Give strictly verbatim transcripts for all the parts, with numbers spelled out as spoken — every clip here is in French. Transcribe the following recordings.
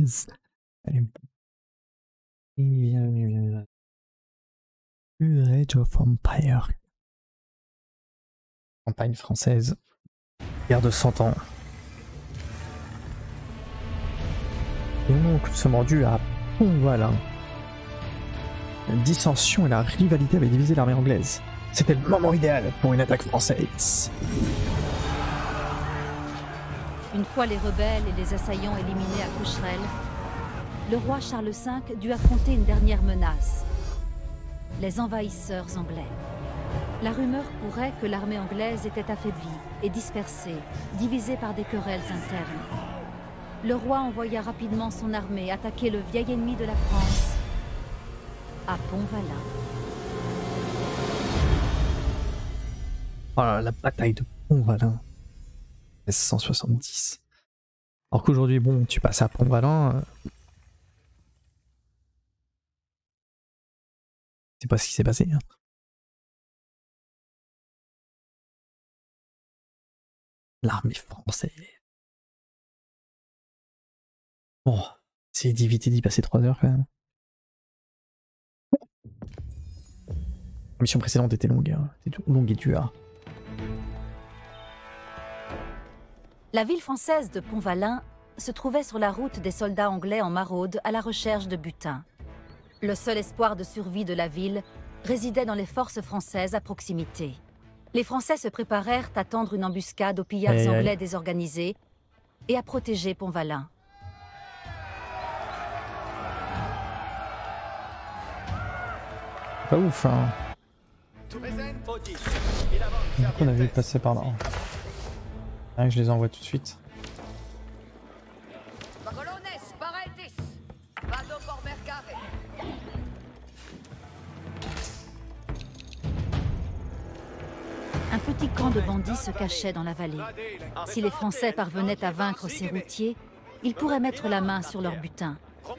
Please. Allez. Age of Empire. Campagne française. Guerre de cent ans. Et donc, nous sommes rendus à Pontvalin. La dissension et la rivalité avaient divisé l'armée anglaise. C'était le moment idéal pour une attaque française. Une fois les rebelles et les assaillants éliminés à Cocherel, le roi Charles cinq dut affronter une dernière menace. Les envahisseurs anglais. La rumeur courait que l'armée anglaise était affaiblie et dispersée, divisée par des querelles internes. Le roi envoya rapidement son armée attaquer le vieil ennemi de la France, à Pontvalin. Oh là, la bataille de Pontvalin. mille cent soixante-dix. Alors qu'aujourd'hui, bon, tu passes à Pontvalin. Euh... C'est pas ce qui s'est passé. Hein. L'armée française. Bon, c'est d'éviter d'y passer trois heures quand même. La mission précédente était longue, hein. C'était longue et dure. La ville française de Pontvalin se trouvait sur la route des soldats anglais en maraude à la recherche de butin. Le seul espoir de survie de la ville résidait dans les forces françaises à proximité. Les Français se préparèrent à tendre une embuscade aux pillards aïe, anglais aïe. désorganisés et à protéger Pontvalin. Pas ouf, hein. Du coup, on a vu passer par là. Rien que je les envoie tout de suite. Un petit camp de bandits se cachait dans la vallée. Si les Français parvenaient à vaincre ces routiers, ils pourraient mettre la main sur leur butin.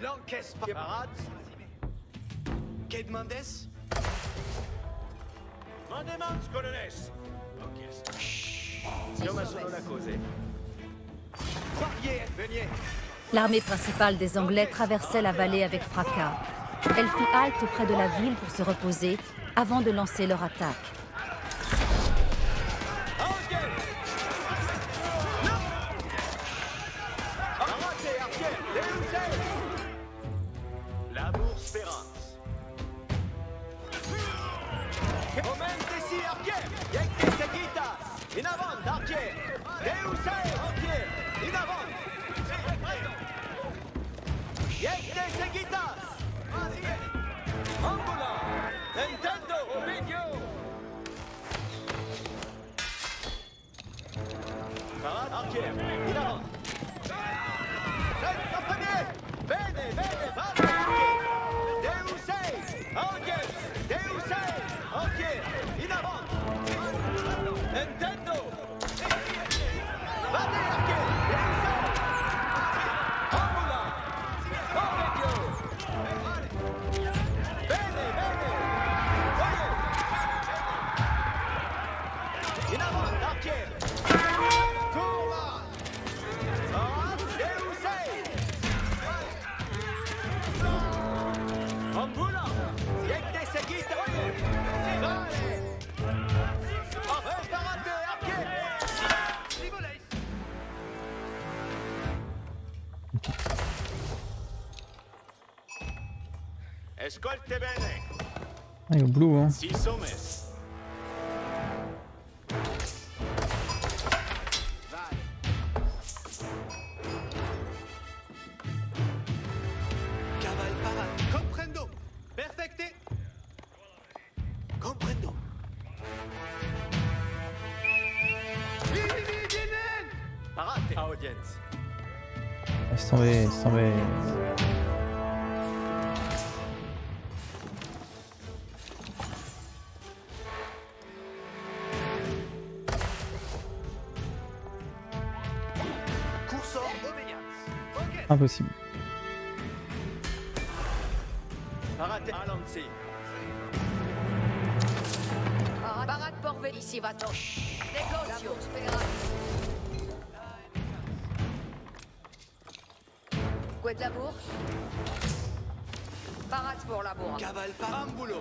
L'armée principale des Anglais traversait la vallée avec fracas. Elle fit halte près de la ville pour se reposer avant de lancer leur attaque. Ah, il est au blue, hein. Comprendo. Perfecte. Comprendo. Parate audience. Laisse tomber, laisse tomber. Impossible. Barat Porvé, ici va-t'en. Négocio. Couette labour. Parade pour labour. Cavale par un boulot.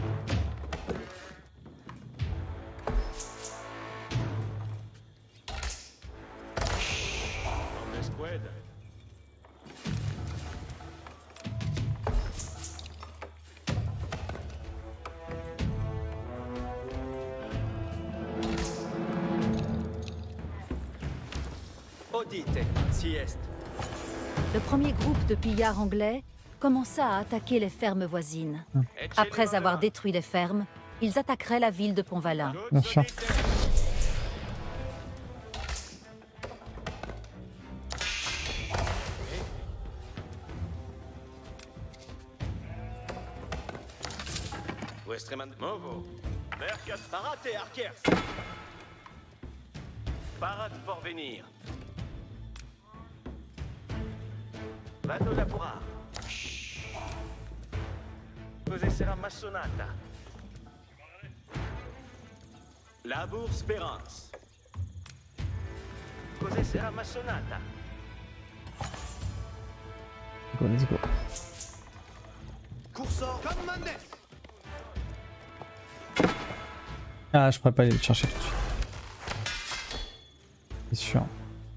En escouade. Audite, sieste. Le premier groupe de pillards anglais commença à attaquer les fermes voisines. Après avoir détruit les fermes, ils attaqueraient la ville de Pont-Valin. Bien sûr. Westreman Movo. Mercat. Parate et Arkiers. Parade pour venir. Vado lavorare. Cos'è sarà massonata? Labour Spérance. Cos'è sarà massonata? Go, let's go. Coursor comme Mendes. Ah, je pourrais pas aller le chercher tout de suite. C'est sûr.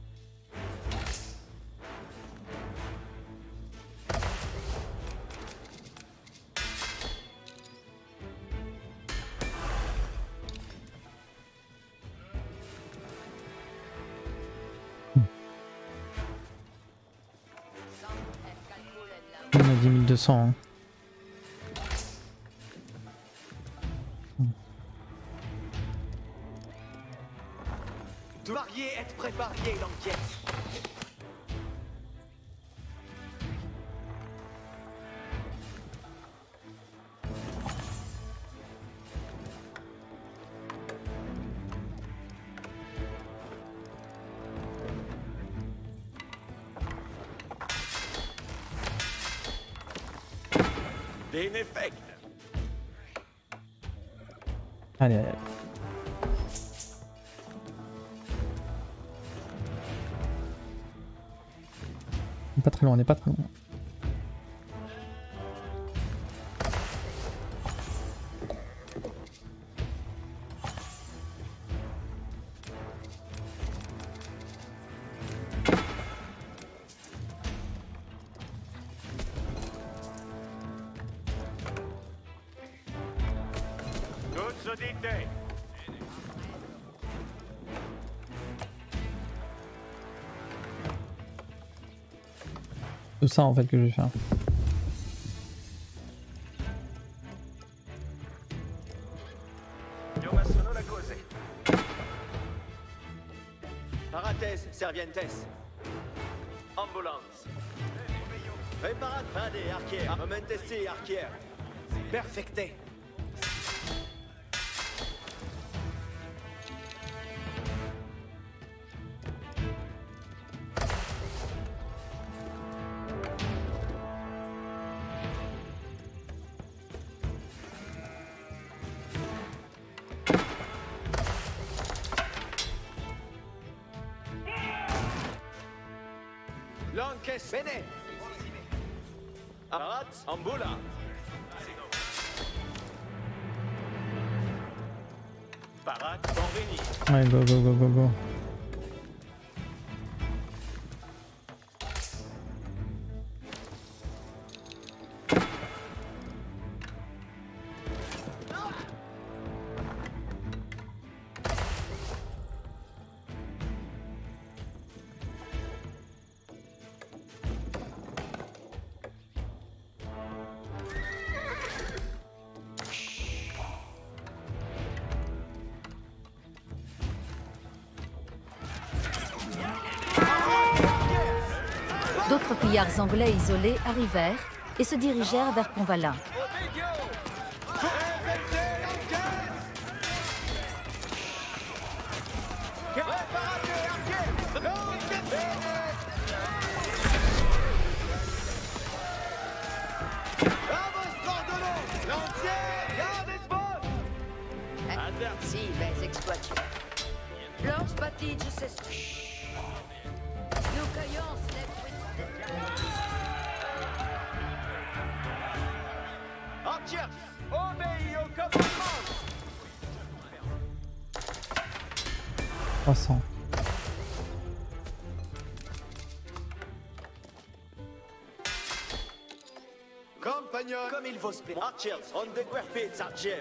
On a dix mille deux cents. Hein. Tout marier, être préparé l'enquête. Den effect. Allez, allez. On est pas très loin, on est pas très loin. Cosa dite? C'est ça en fait que je vais faire. Io ma sono la cose. Parates, Servientes. Ambulance. Préparate, Vade, Arkier. Momentesi, Arkier. Perfecté. Lanques, Bene. Parat, Ambula. Parade pour venir. Ouais, go, go, go, go, go. D'autres pillards anglais isolés arrivèrent et se dirigèrent vers Pont-Valin. Si, mais exploitons. Lance Battige, c'est... Nous cueillons les fruits. Archers, obéis au commandement. trois cents. Compagnon, comme il faut se plaire. Archers, on déguerpit, Archers.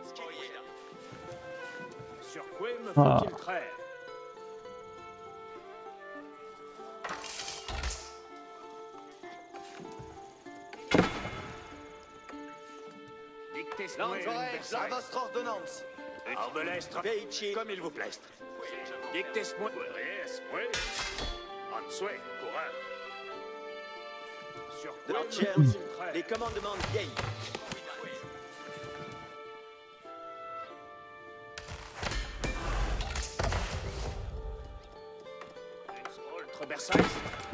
Sur quoi me Ah. faut-il traire? Dictez-moi une Lanzoreille, à Versailles. votre ordonnance. Arbelestre, Veichi, comme il vous plaise. Dictez-moi. Yes, oui. En souhait, coureur. Sur quoi me Archers, faut-il traire? les commandements vieilles. Ultra Versailles.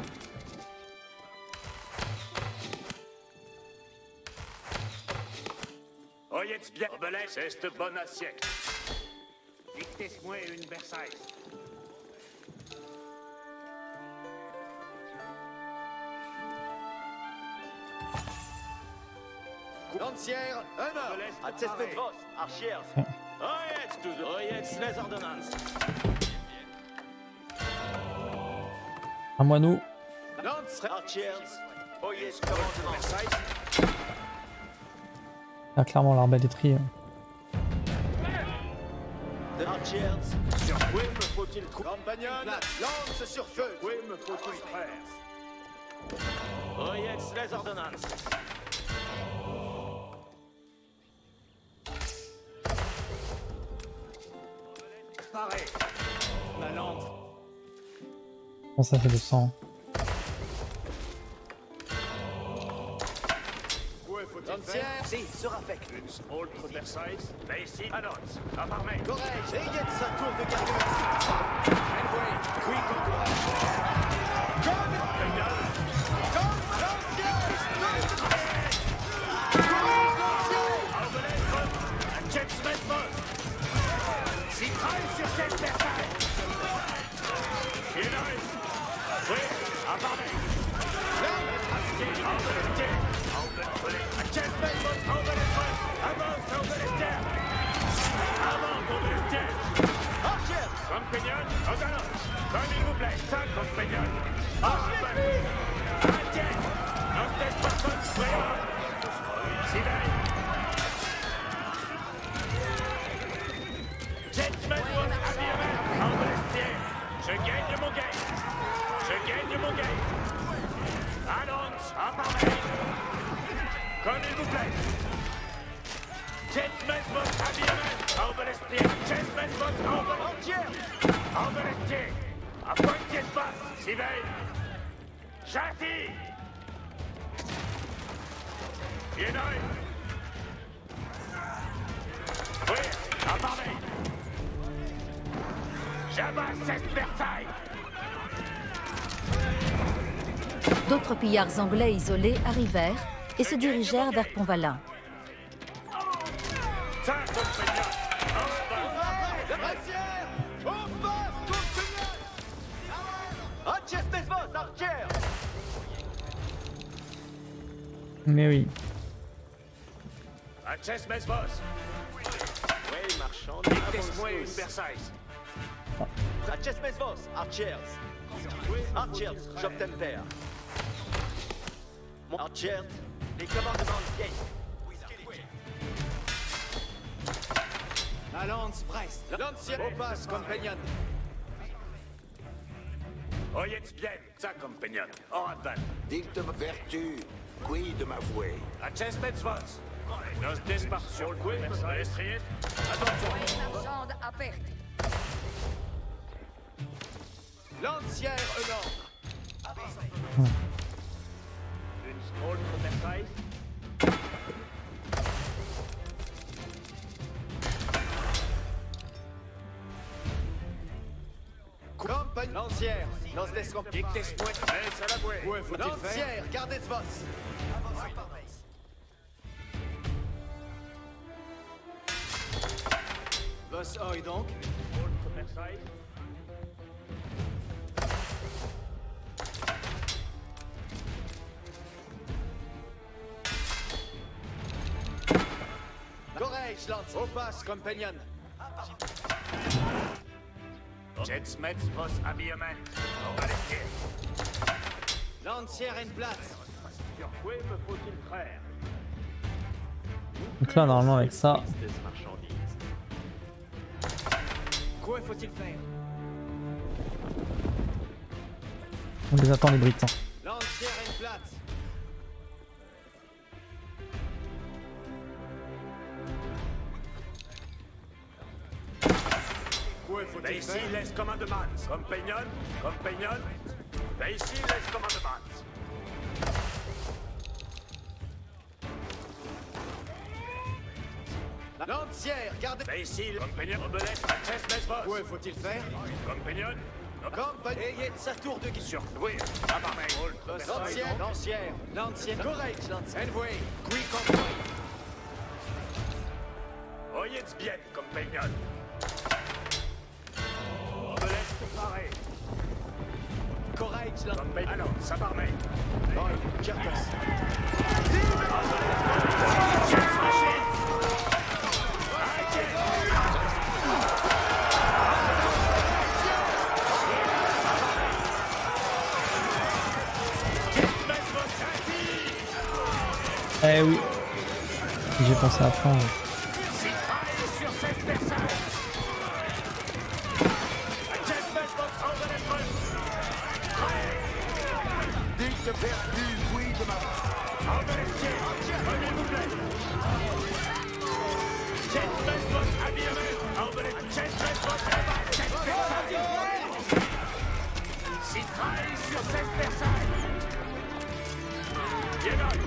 Oyez bien, Arbelestre, c'est de bon siècle. Dictez-moi une Versailles. Lancière, un ordre. Arbalète, À test vos, Archers. Oyez, tous, oyez, les ordonnances. À moi nous. Lance, Archers, oyez ce commandement. Versailles. Là, clairement l'arbalétrier. De Archers, Sur quoi me faut-il couper? compagnon, lance sur feu. Quoi me faut-il faire? Oyez, les ordonnances. Paré. La lente. Bon, ça fait le sang. Quoi faut-il Lancière, faire? si, sera fait. Une autre Versailles. Là ici, annonce. À l'armée. Correct, ayez de sa tour de garde. Envoyez, oui, Un jet Smith. S'y traîne sur cette Versailles. Il arrive. Oui, à l'armée. Un jet Smith. Avance, Arbelestier. Avance, Arbelestier. Archers, Compagnon, aux annonces. Comme il vous plaît, ça, compagnon. Arbalète. Un jet. Un jet personne, voyons. Sylvain. Jetman was habillement. Arbelestier. Je gagne mon game. Je gagne mon game. Annonce, à l'armée. Comme il vous plaît. Jetman was habillement. Arbelestier. Jetman was Arbelestier. Arbelestier. À pointier de basse, Sylvain. Gentil. Bien oeil. Oui, à l'armée. J'abat cette Versailles. D'autres pillards anglais isolés arrivèrent et se dirigèrent vers Pont-Valin. Ça, compagnon. de Lancière, au poste, compagnon. Archers, vos, Archers. Mais oui. À Chess Mesvos. Oui, marchand. Dictez-moi une Versailles. Archers, vos, Archers. Archers, j'obtempère. Mon Archers, les commandements vieilles. La lance presse. Lancière au passe, compagnon. Oyez bien, ça, compagnon. Oradvan. Dites de ma vertu, qui de m'avouer. À Chess Mesvos. Nos déspart sur le coup, Versailles. Attention. Marchande à perte. Lancière, un ordre. Une autre Versailles. Campagne. Lancière, lance d'escompte. Dictez-moi. Mais ça la bouée. Ouais, faut-il faire? Lancière, gardez vos. Vos oeil donc. Autre Versailles. Courage, Lance. Au passe, compagnon. Jetsmets vos habillement. On va les tirer. Lancière en place. Sur quoi me faut-il faire? Donc là, normalement, avec ça, Quoi faut-il faire? on les attend, les Britons. Lancière en place. Quoi faut-il Ben ici, faire? laisse commandement. Compagnon, compagnon. Ben ici, laisse commandement. Lancière, gardez. Ben ici, compagnon, obelette, Jetsmets vos. Quoi faut-il faire? Compagnon, Compagnon. Ayez sa tour de guise. sur oui, à ma main. Lancière, lancière, lancière. Courage, lancière. Envoy. Qui convoy. Oyez bien, compagnon. Obelette paré. Courage, lancière. Compagnon, alors, ça part main. Boy, Jartas. Eh oui. J'ai pensé à prendre. Dites de vertu, oui de ma... Citraille sur cette personne. Bien.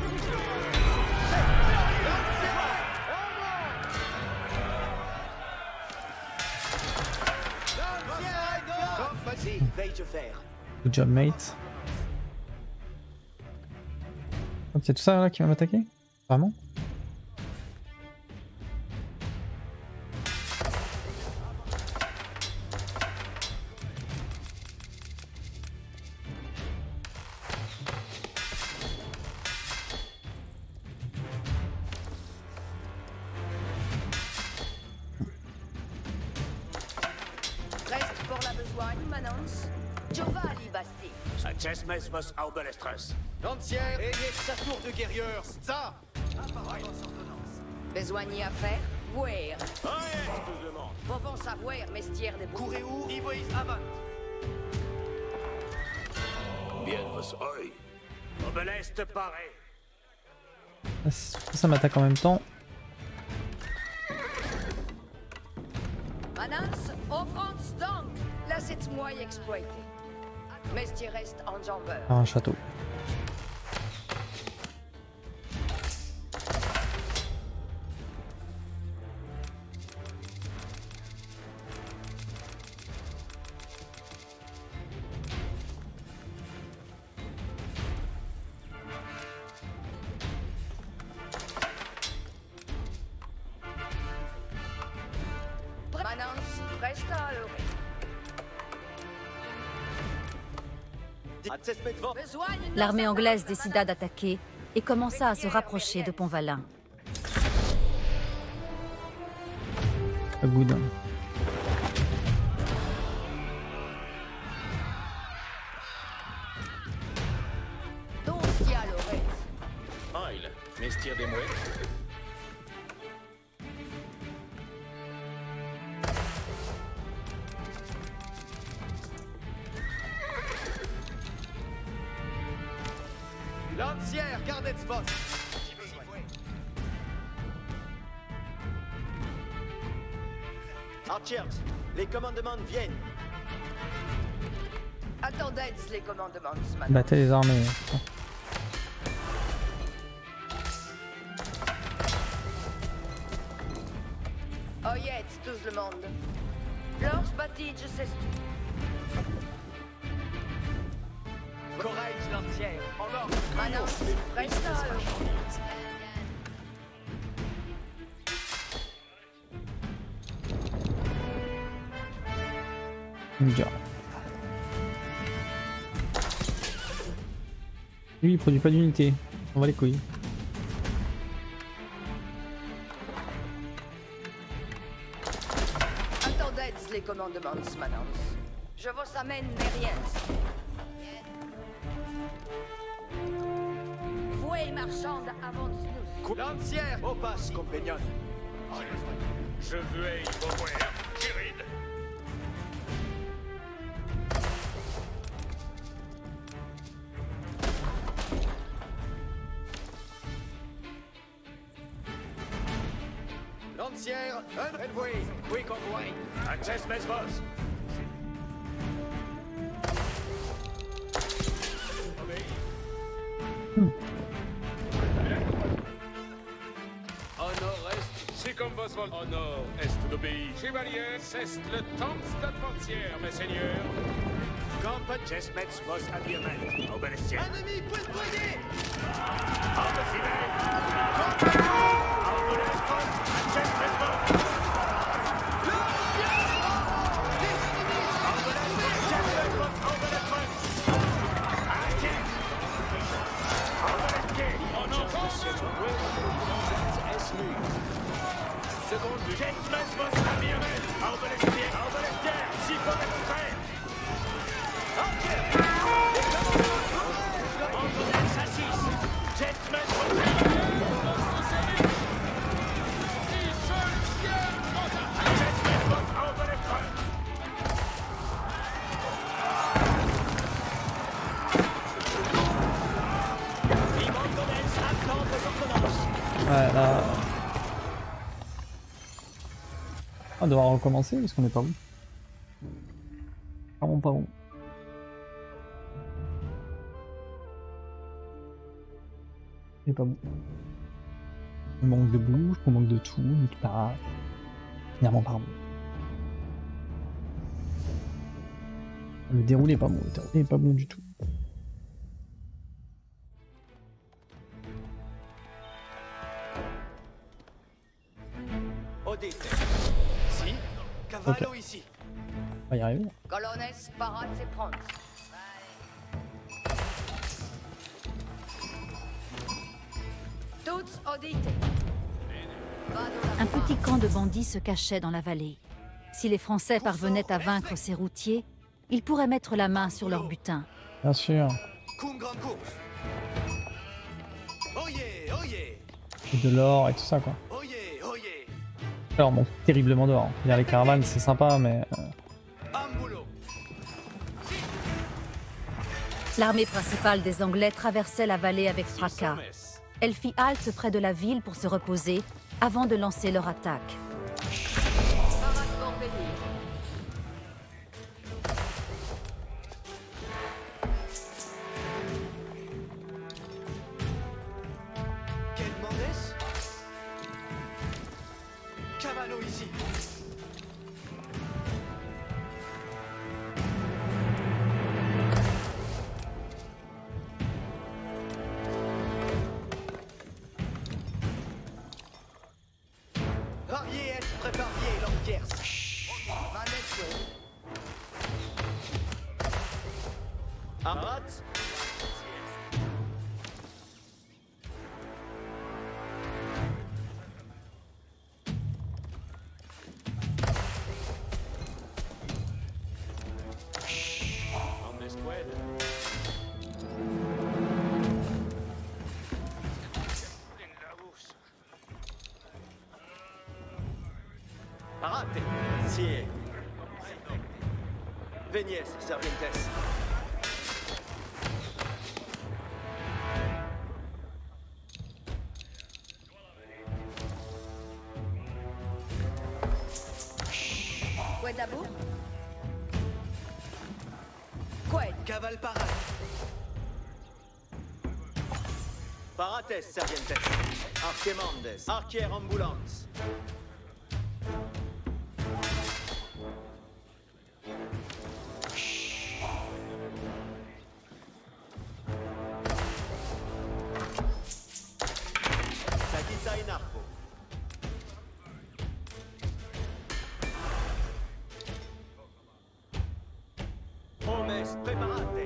Vas-y, veille de fer. Good job, mate. Oh, c'est tout ça là qui va m'attaquer? Vraiment? Reste pour la besogne, Manance. Giovanni Basti. Jetsmets vos Aubelestres. Lancière, ayez sa tour de guerrière. Ça. Besoigné à faire? Voir. Excusez-moi. Pouvons savoir, mestière des bouts. Courez où? Ivois avant. Bien vos oeil. Obeleste paré. Ça, ça m'attaque en même temps. Manance, offrance donc. Laissez-moi y exploiter. Mestier reste en jambeur. Par un château. Manance, reste à l'oreille. L'armée anglaise décida d'attaquer et commença à se rapprocher de Pont-Valin. Pas good. Donc, qui à l'oreille. Oil, mestière des mouettes. Lancière, gardez ce poste. Archers, les commandements viennent. Attendez les commandements, Manance. Battez les armées. Oyez, tout le monde. Lors bâti, je sais tout. Courage, lancière. En ordre. Manance, reste à l'oreille. Ninja. Lui il produit pas d'unité. On va les couilles. commandements, Manance. Je vous amène mes riens. Vouée marchande avance-nous. Lancière, au passe, compagnon. Je veux vos moyens, Kirid. Lancière, un envoyé. Oui, convoi. Access Mesbos. Si comme vos vol au nord, est du pays. Chevalier, c'est le temps de frontière, mes seigneurs. Campagne. Chesmets vos habillements, obéissez. Ennemi pointoyé. Ouais, là... On devra recommencer parce qu'on est pas bon. Pas bon, pas bon. C'est pas bon. On manque de bouche, on manque de tout, mais c'est pas grave. Finalement pas bon. Le déroulé est pas bon, le déroulé est pas bon du tout. Odite. Si, cavallo Ok. ici. On va y arriver. Colones, parade, c'est prendre. Toutes audite. Un petit camp de bandits se cachait dans la vallée. Si les Français parvenaient à vaincre ces routiers, ils pourraient mettre la main sur leur butin. Bien sûr. Cum grand course. Oyez, oyez. Et de l'or et tout ça quoi. Oyez, oyez. Alors bon, terriblement dehors. Dire les caravanes c'est sympa mais... Euh... Ambulo. L'armée principale des Anglais traversait la vallée avec fracas. Elle fit halte près de la ville pour se reposer avant de lancer leur attaque. Parade Corbény. Quel Mendes? Cavallo ici. Rarier est préparier l'Empierre. Manetio. Amat. Parate, sie. Venies, servientes. Quoi d'abord? Quoi? Caval parade. Parates, servientes. Arquemandes. Arquière ambulance. Sagita in arco. Homes preparate.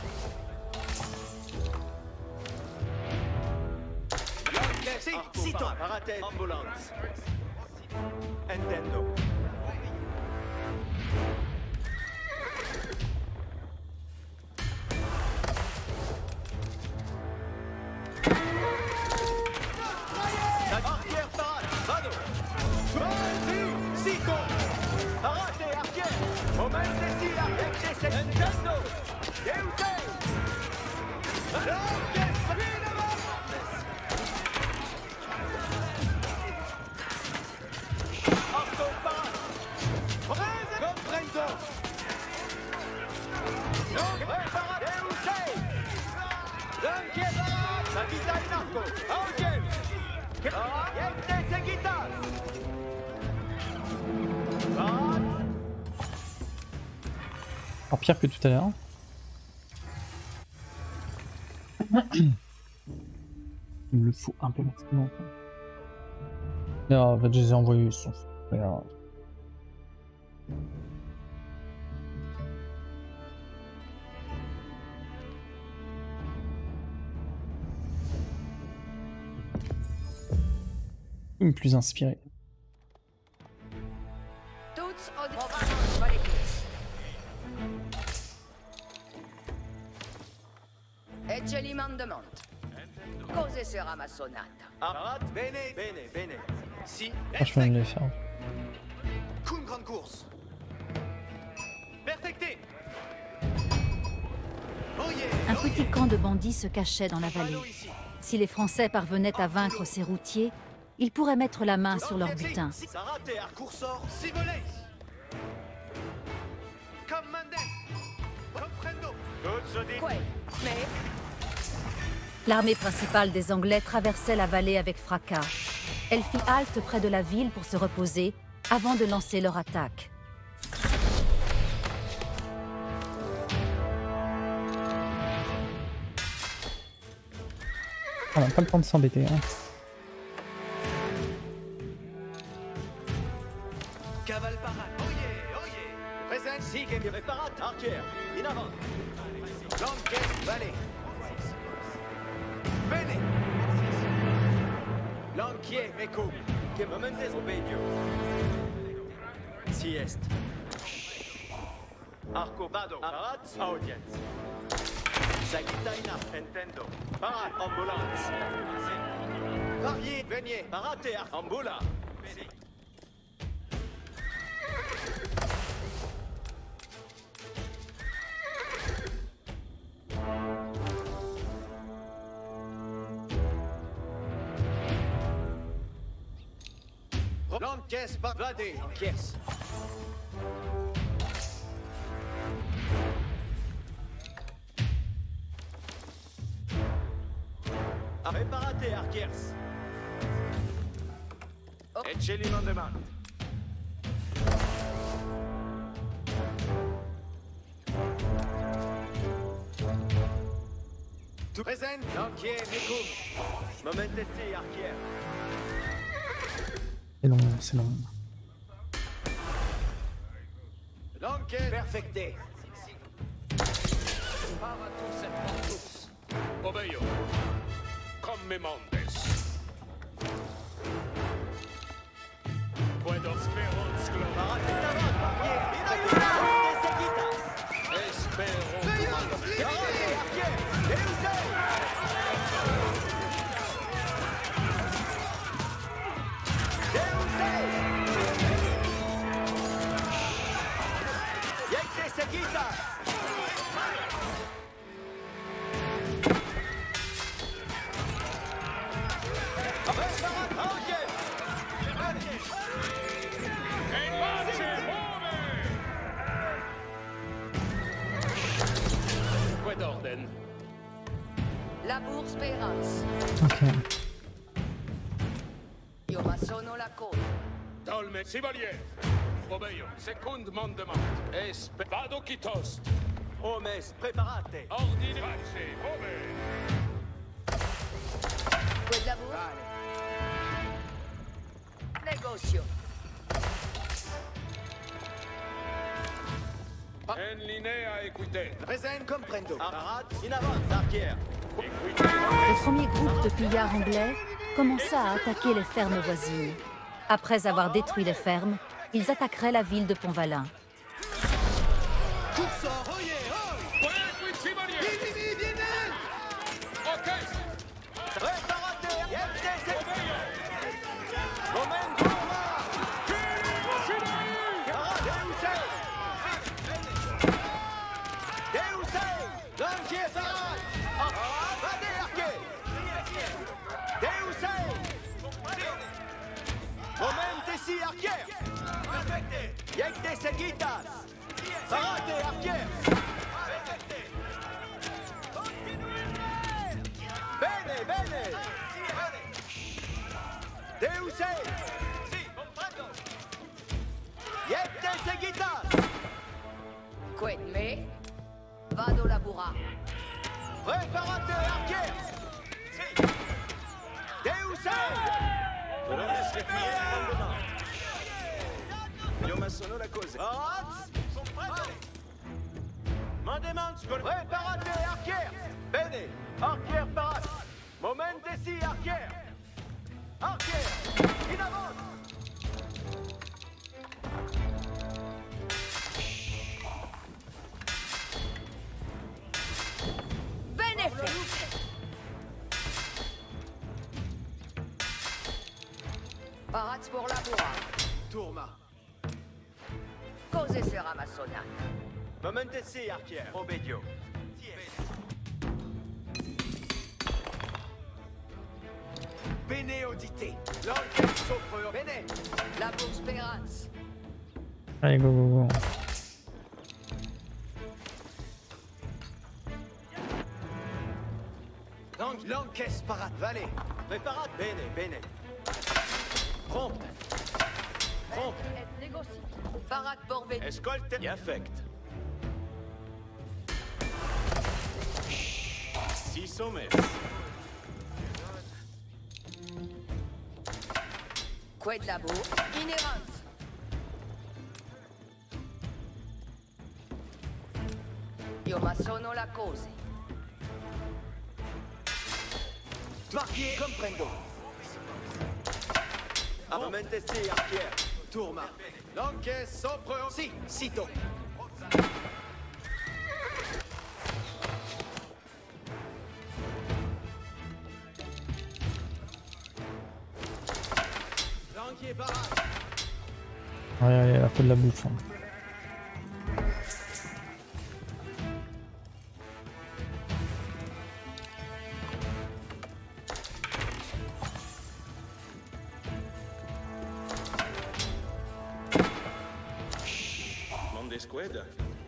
Sì, sito. Parate ambulance. Entendo. Nintendo! Deute! Lonches! Arco Parat! Comprendo! Lonche Parat! Deute! Lonche Parat! Sagita in arco! Augel! Yente Segitas! Parat! Alors pire que tout à l'heure. Il me le faut un peu maintenant. Là, en fait, je les ai envoyés. Ils sont... Alors... plus inspiré. Tuts od Hovanos Valekis. Ecce li mandamont. Cose sera ma sonata? Parat! Bene, bene, bene. Si, Franchement, il les faire. Qu'une grande course. Perfecté. Oh yeah, Un oh petit camp de bandits se cachait dans la vallée. yeah. Ici. Si les Français parvenaient à vaincre ces routiers, ils pourraient mettre la main sur leur butin. Sarate ar coursor, si volets. Comme Mendes. Comprendo. Tuts odi. Quel? Mais L'armée principale des Anglais traversait la vallée avec fracas. Elle fit halte près de la ville pour se reposer avant de lancer leur attaque. On n'a pas le temps de s'embêter. Hein. Caval Parat. Oh yeah, oh yeah. Présent, si, che mi Parat, Archer. In avant. Lonches, Valet. Bene. Lanquier, Meco. Que momentes obedio. Si est. Arco Bado. Parat, audience. Sagitaina, Nintendo. Parat, ambulance. Varier, Venier. Parat et Ambula. Lonches, Vade, Kies. Préparate, Arkiers. Ecce li non demande. Tout présent, Lanquier, Nico. Momentesti, Arkier. C'est long, c'est long. Lanquier, perfecté. Paratus et Portus. Obeyo. Come Mondes. Puedo speros gloria. Parat in avant, Arkier. In avant, des Segitas. Espero. Arkier, Arkier. Deuse. Yente Segitas. Quid orden. la bourse Speranza. Ok. Io ma sono la coda. Dolme Chevalier. Obeyo. Secund mandement. Espe. Vado Kitost. Omes, preparate. Ordine. Pace. Ove. Quella bourse? Negozio. En linea equite. Present, comprendo. Parat, in avant, Arkier. Equite. Le premier groupe de pillards anglais commença à attaquer les fermes voisines. Après avoir détruit les fermes, ils attaqueraient la ville de Pontvalin. Cursor, oye, oi! Equit Chevalier. Vini, vieni! Ok. Preparate, yente se... Obeyo. Momento, ma! Parat, deuse! seguidas! Parate, arquer! Bene, bene! Deuse! Si, comprendo! Yette seguidas! Quid me? Vado labura. Preparate, arquer! Si! Deuse! Volete scrivere il comandante? Io ma sono la cosa. Parat! Mandement, preparate, arquer! Bene! Arquer, parat! Momente si, arquer! Arquer! In avant! Benefit! Parats pour labura. Tourma! Cose sera massona. Momente si, arquer! Obedio! Bene audité! L'enquête sopre! Bene! Labur speranza. Allez, go, go, go. L'enquête parat! Vale! Preparat! Bene, bene! Prompt! Prompt! Et négocie. Parat pour venir. Escolte! Y affect! Si sommes! Quid labur. Inherence. Io ma sono la cose. Marqué! Comprendo! A momente si, arquer! Tourma! L'enquête sopre! Si! Sito! L'enquête parat! Allez, allez, elle a fait de la bouffe. Hein. Monde squad!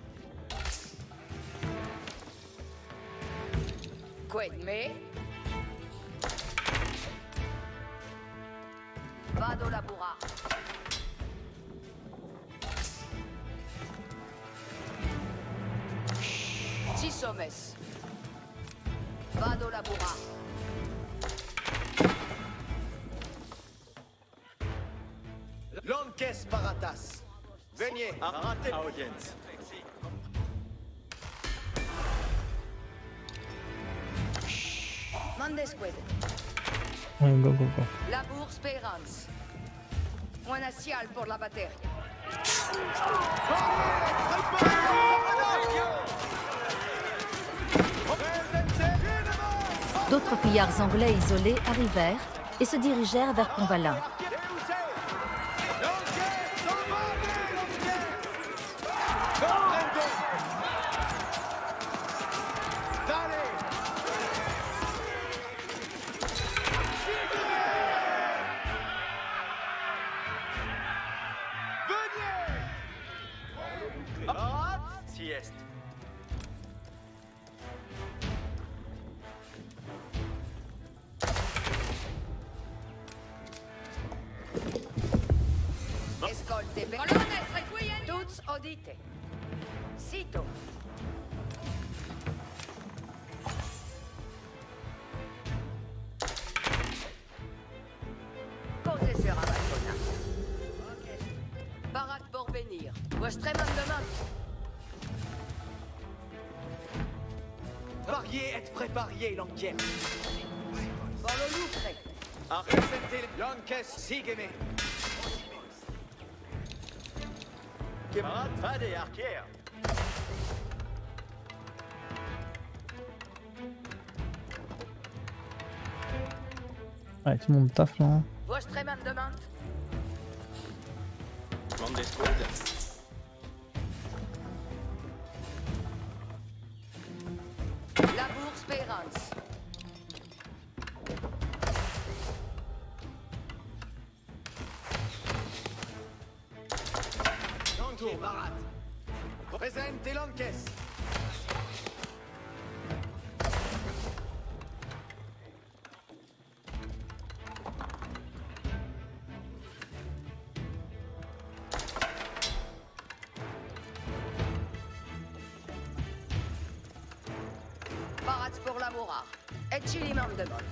Quid me? Vado labura. Ci sommes. Vado labura. L'enquête paratas! Veniez! Arrêtez! Audience! Mandesquid. Allez, go, go, go. Labur speranza. Una sial pour la batteria. D'autres pillards anglais isolés arrivèrent et se dirigèrent vers Convalin. Sieste! Escolte. Colonnes requiem. Tuts audite. Sito. Cose sera massona. Parat pour venir. Vostre mandement. Pariez et prépariez l'enquête! Pour le loutre. Arrêtez l'enquête, sigeme! Camarade, pas des arquères! Ouais, tout le monde taffe là. Hein. Vostre mandement. Monde squad! Labur speranza. tour, Marat. Présente et l'encaisse. Barat pour la Mora. Et Chilimam de Mont.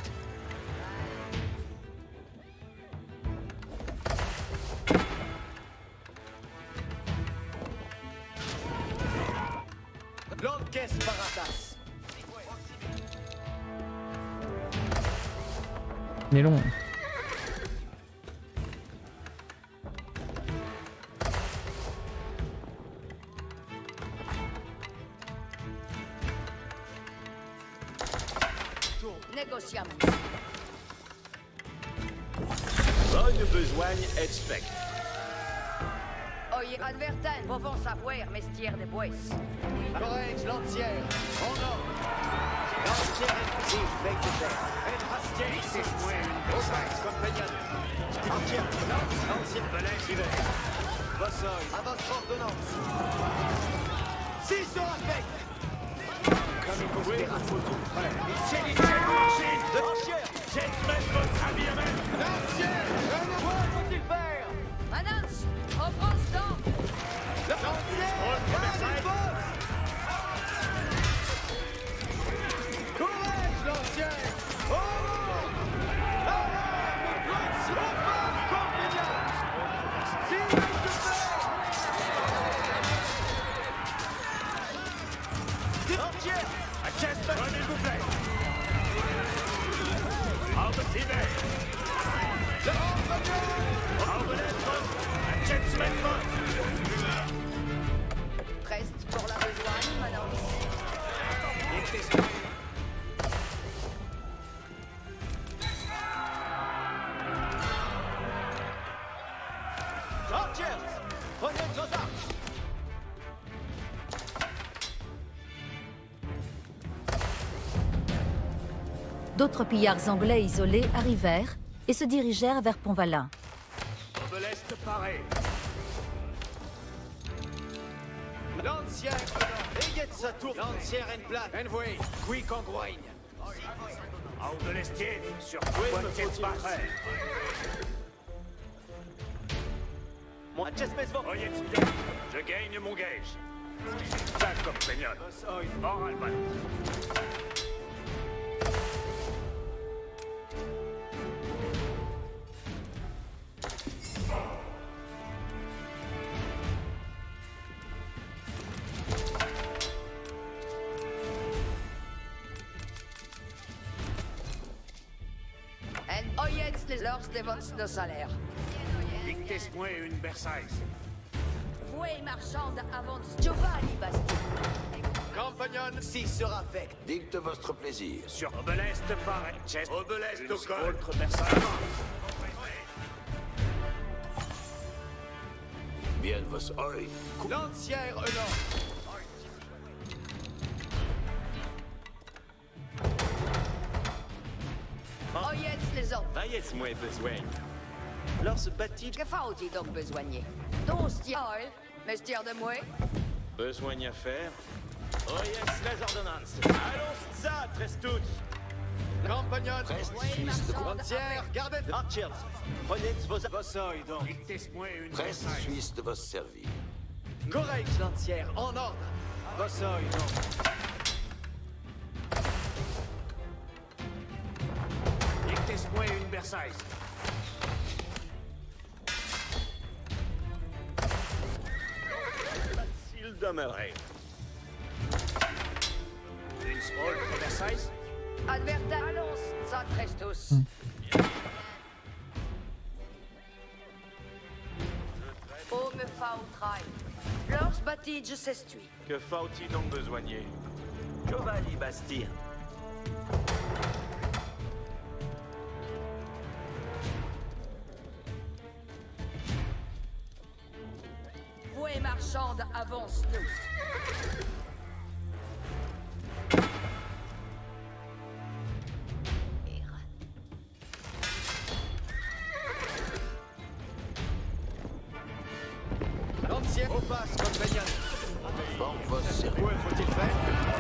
L'encaisse, Baratas. Il est long. Négociamos. Bonne besogne expect. Oye, adverten, vos savoir, mestière de bois. Correct, l'entière. En ordre. L'entière est si fait de terre. Elle pastier, c'est moins une besogne compagnon. Entière, l'entière belèche hiver. Bossoy, à votre ordonnance. Si sera fait. Comme une conspiration tout près. Iniziali il machine. De l'entière. Gentlemen, votre habillement. L'entière. Quoi faut-il faire? Announce, au constant. L'entière. Autre Versailles. Courage, l'ancien! Au mort! Alarme! Blitz! Au bas! Compagnon! Silence de fer! L'entière! À Chester, s'il vous plaît. Albert hiver. Albert à Gentlemen, Reste pour la besogne, madame. L'entière! Prenez vos armes! D'autres pillards anglais isolés arrivèrent et se dirigèrent vers Pont-Valin. Obeleste paré. L'ancien! Ayez de sa tour! L'ancière en plate! Envoyez! Quick en groigne! Obelestier, sur quoi me battre. Moi, j'espèce vos... Oyez, je gagne mon gage. Ça, compagnon. Bossoy! Moralement. En oyens les lors de votre nos salaires. Dictez-moi une bersaille. Fouet marchande avance Giovanni Basti. Compagnon, si sera fait. Dicte votre plaisir. Sur Obeleste paré. Chester. Obeleste Une au col. autre bersaille. Bien vos oreilles. L'ancière Elan! Oyens les autres. Vayez moins besoin. Lors se bâtit Que faut-il donc besoigner? Ton style, mestière de moi. besoin à faire. Oh yes, les ordonnances. Allons, ça, tresse toutes. Compagnon, Reste Fouet suisse de marchande entière, gardez. Archers, prenez vos Bossoy, donc. Dictez-moi une Reste bersaille. suisse de vos servir. Correct, l'entière, en ordre. Bossoy, donc. Dictez-moi une bersaille. S'il demeurait. Une autre bersaille. Adverta, allons, ça tresse tous. Oh, me fa au trail. Lors bâti, je s'estui. Que faut-il donc besoigner? Giovanni Basti. Fouet marchande avance nous. L'ancienne. Au pass, compagnon. Bon, va se servir. Quoi faut-il faire?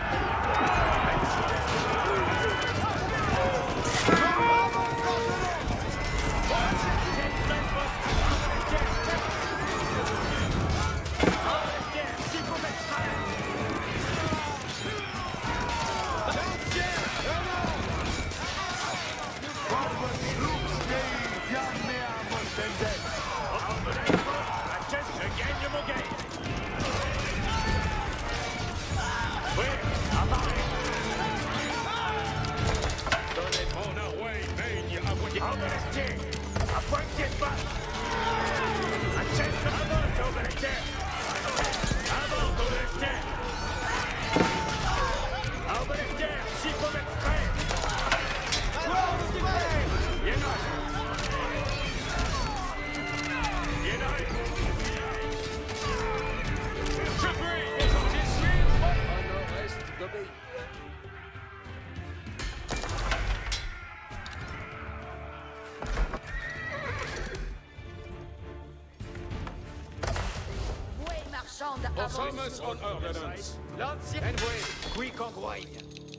Thomas on ordnance. L'ancien envoyé, qui congroigne.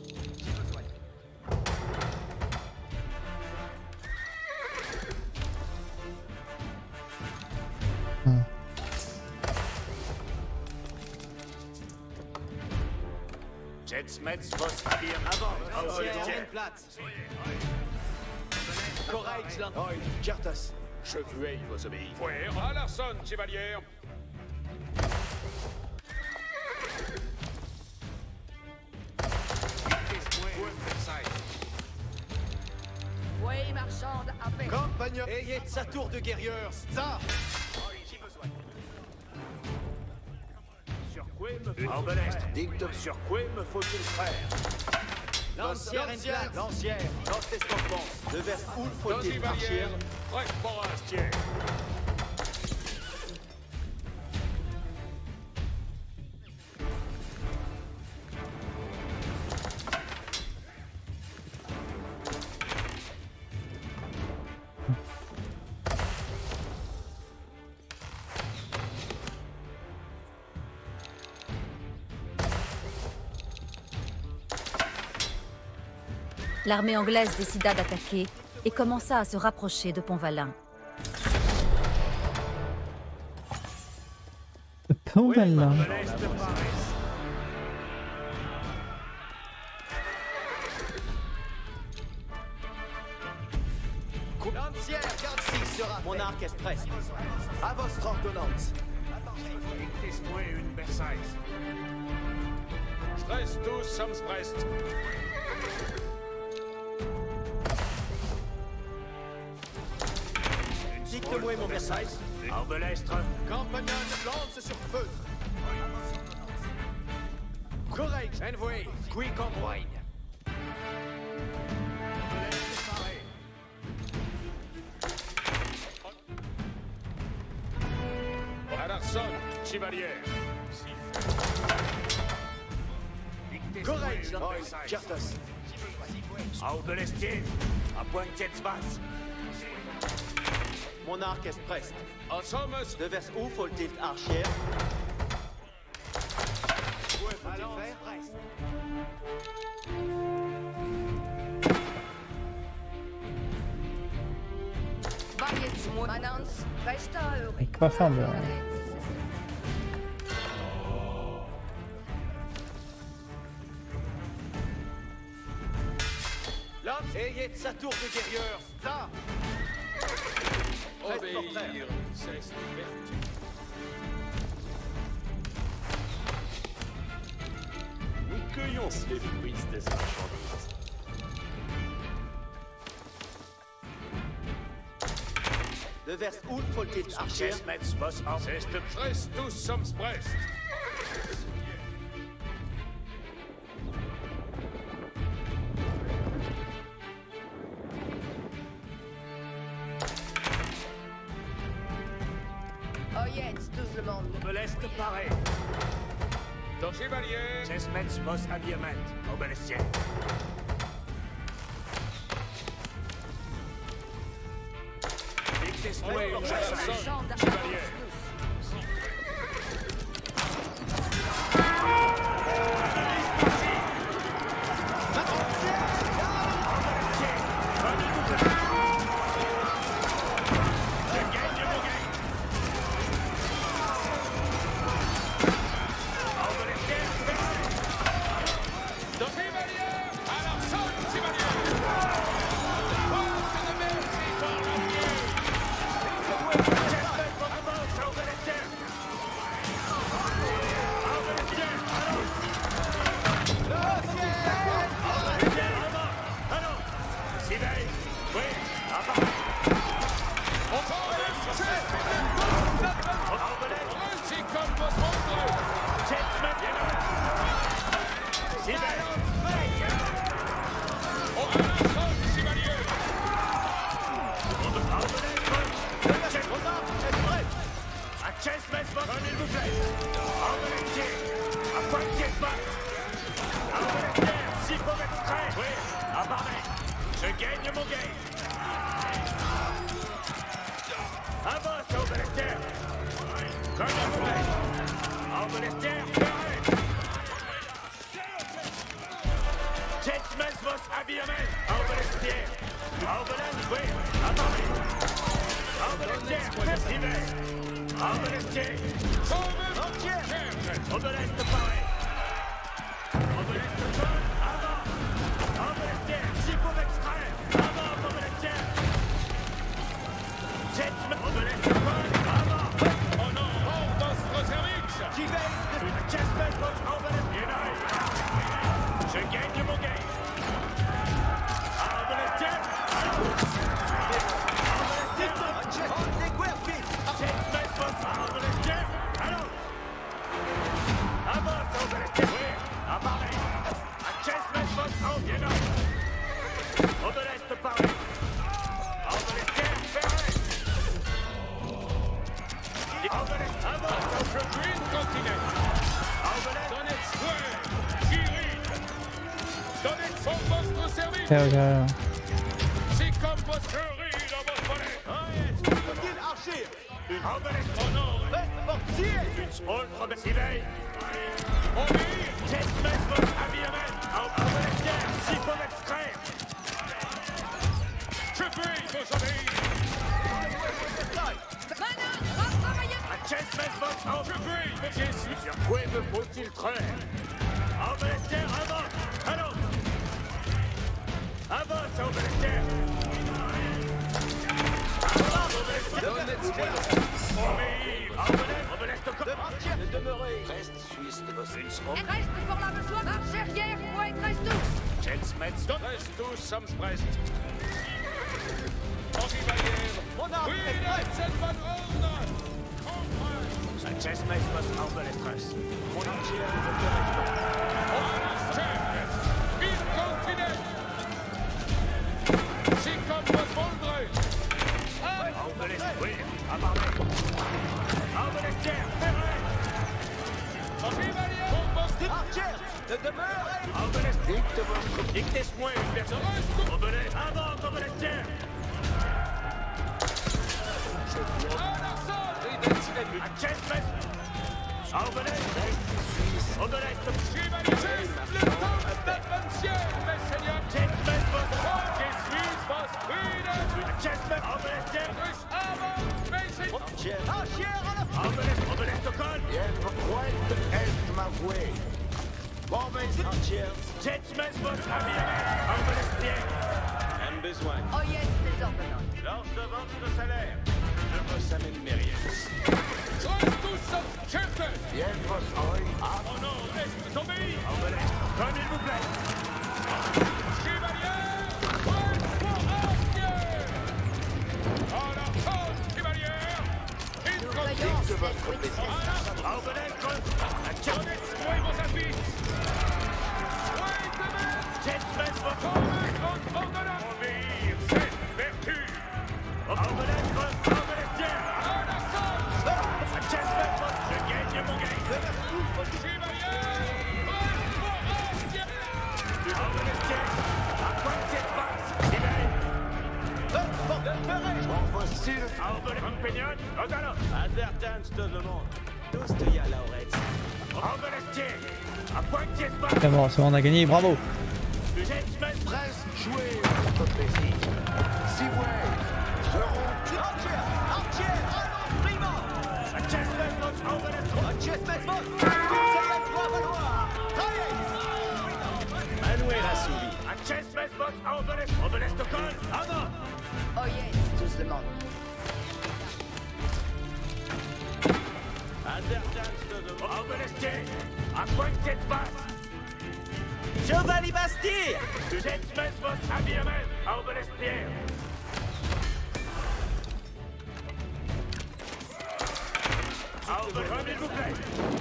Jetsmets vos habir avant. Ancien Platz. Courage, Land. Cartas. Je veille vos obéis. Fouet à l'arson, chevalier. Oui, marchande, à peine. Compagnon. Ayez de sa tour de guerrieur. Ça. Sur quoi me en belest. Dicte sur quoi me faut-il faire? L'ancienne Platz. L'ancienne. Notre escampement. De vers où faut-il marcher? Bref, pour un stier. L'armée anglaise décida d'attaquer et commença à se rapprocher de Pont-Valin. Pont-Valin. L'ancienne quarante-six sera mon arc express. À votre ordonnance. Dictez-moi une bersaise. Stress tous, sommes prest. Dicte-moi mon Versailles. Arbelestre. Compagnon, lance sur feu. Correct, envoyé. Qui congroigne. À l'arson, chevalier. Correct, Cartas. Arbelestier. À pointe de basse. Mon arc express. En somme, De vers où faut-il archer? Quoi faut-il faire? Va jetzt, Manans. Reste à eux. On peut pas faire mieux. L'homme, ayez de sa tour de guerrieur. Ça. obéir, c'est une vertu. Nous cueillons les fruits des marchandises. De vers où faut-il archer? Metz vos Est prest tous sommes prest. Oh, jetzt, tout le monde. Me laisse parer. Ton chevalier. Chesmetz vos habillement. Obéissez. Ok, ok. C'est comme votre riz dans votre palais. Archer. Oh non, Portier. une small probabilité. Obéir. Jetman votre habillement. En palestière, s'il faut m'extraire. Je puis vous obéir. À Jetman votre en je puis, mais j'ai su. Sur quoi me faut-il traire? En palestière, avance. Allons. Avance, en palestière. Reste suisse de vos Reste pour la besoin. Marche arrière, faut être reste tous. Jetsmets, reste tous, sommes prest. Henri Vallière. Mon arme Oui, est prête. cette bonne ordre. Comprends. Jetsmets must humble les stress. Mon entière de Il continue. C'est comme votre moldre. Humble les stress. Oui, à part humble les terres, ferré. Henri Vallière. Archer, de demeurer. Humble les dicte votre dictez-moi une personne. Humble les avant, humble les terres. A Jetsmets. Humble les. Humble les. Chevalier, le temps d'adventure, mes seigneurs. Jetsmets, votre roi. Jésus, votre ruine. Jetsmets, humble les terres. Avant, mes seigneurs. Archer, Archer à la Humble les, humble les Stockholm. Être pointe est ma voix. Bon, mes Archer. Jetsmets, votre habillement. Humble les terres. Un besoin. Oh yes, les ordonnances. Lors de votre salaire, je vous amène mes rien. Reste tous en chef. Bien vos oreilles. À mon nom, reste tombé. Humble les, comme il vous plaît. Chevalier, prêt pour arquer. En la force, chevalier. Une Voyons, de votre l'esprit pays. de Humble les, la tchonnette, oui, vos appuis. Oui, demain. Jetsmets, votre ordre, ordonnance. Obéir, c'est vertu. Humble les, humble les tiens. En la force. Jetsmets, votre, je gagne mon gain. Chevalier, prêt pour arquer. Humble les tiens. À quoi de cette passe, chevalier. Bon, voici le Humble les compagnons, au galop. Advertance tout le monde. Tous de y à l'oreille. Humble les tiens. À quoi de cette passe. C'est bon, c'est bon, on a gagné, bravo. Jetsmets, Reste jouer votre plaisir. Si ouais, seront Archer, Archer, allons, prima. Jetsmets, votre, humble les Archer, faites votre. Tout ça doit valoir. Allez. Manuel Assouvi. A Jetsmets, votre, humble les, humble les Stockholm. Avant. Oh yes, tous le monde. Oberestier, à point de cette face. Giovanni Bastille! Setzt mes vos Habiermen, Oberestier. Oberestier, s'il vous plaît.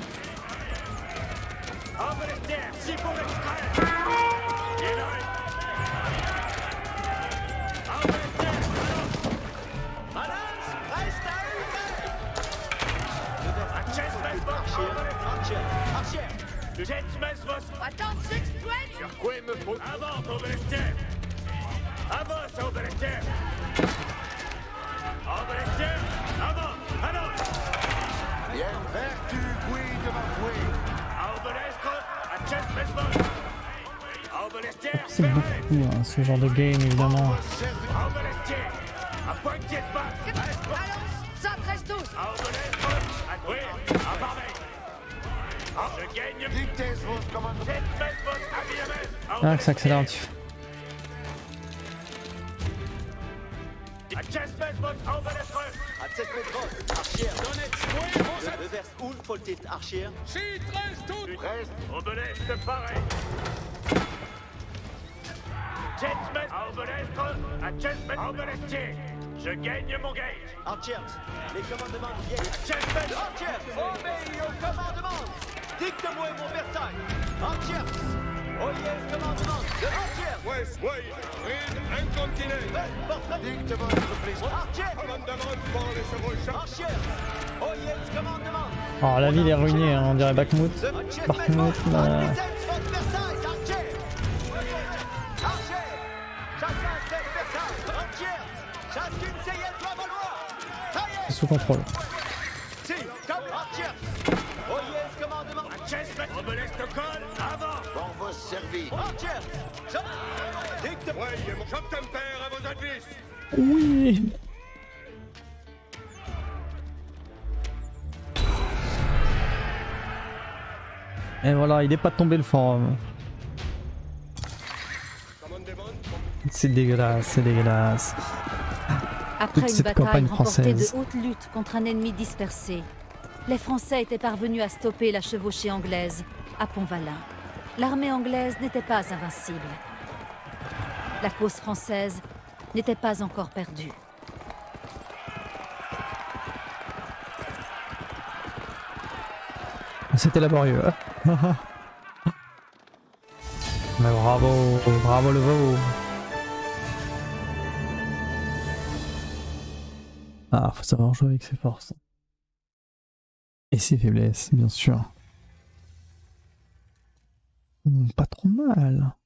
Oberestier, si pour l'extrait. Il arrive. Oberestier, Malins, reste à Setzt mes vos Archer, Archer! Setzt mes vos Attends, six twenty! Sur quoi il me faut? Avance, Oberestier! Avance, Oberestier! Oberestier! Avance! Avance! Bien vertu, guide ma fouille. Oberestier! Achète mes vos! Oberestier! C'est beaucoup hein, ce genre de game évidemment. Oberestier! À point de espace! Allons, ça reste tous! Oberestier! À oui! À Barbeil! Je gagne! Dictez vos commandements. Setzt mes vos Habiermen! Ah que ça accélère un petit peu. Achète mes vos Oberestier! À sept mètres, Archer! Le vers où faut-il Archer? Reste! Oberestier, pareil! Setzt mes Oberestier! Achète mes Oberestier! Je gagne mon gage! Archer, les commandements viennent. Achète mes Archer, obéis au commandement! Dicte-moi mon Versailles! Archer! Oyez le commandement de Archer! West Way, Rid Incontinent! Dicte votre plaisir. Archer! Commandement pour les chevaux Archer! Oyez le commandement! Alors la ville est ruinée, hein, on dirait Bakhmut. de Archer! Bakhmut, Versailles, euh, Versailles, Archer! Archer! Chacun fait Versailles! Archer! Chacune seyenne doit valoir! Ça y est! c'est sous contrôle. Si, comme Archer! Oyez le commandement! Achète mes Oberestier col! Avant! Pour vous servir. Archer! Je... Dicte... Voyez mon chef-tempère à vos advices! Oui. Et voilà, il est pas tombé le forum. Commandement! C'est dégueulasse, c'est dégueulasse. Après Toute une cette bataille campagne remportée française. de haute lutte contre un ennemi dispersé, les Français étaient parvenus à stopper la chevauchée anglaise à Pont-Valin. L'armée anglaise n'était pas invincible. La cause française n'était pas encore perdue. C'était laborieux. hein. Mais bravo, bravo le veau. Ah, faut savoir jouer avec ses forces. Et ses faiblesses, bien sûr. Hmm, pas trop mal.